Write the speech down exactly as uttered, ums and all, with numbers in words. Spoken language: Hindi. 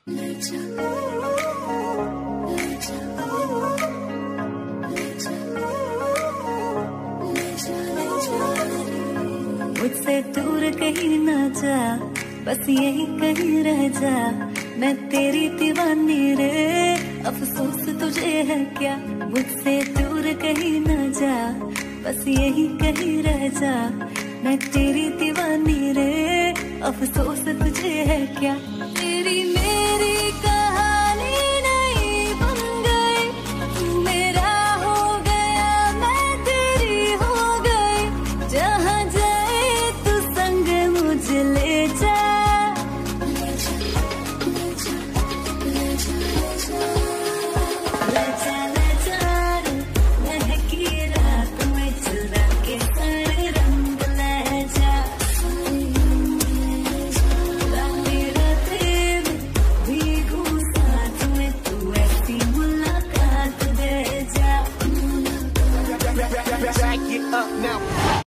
मुझसे दूर कहीं ना जा, बस यही कहीं रह जा। मैं तेरी दीवानी रे, अफसोस तुझे है क्या। मुझसे दूर कहीं ना जा, बस यही कहीं रह जा। मैं तेरी दीवानी रे, अफसोस तुझे है क्या। तेरी मेरी कहानी नहीं बन गई, तू मेरा हो गया, मैं तेरी हो गई। जहाँ जाए तू संग मुझे ले जा। Back it up now.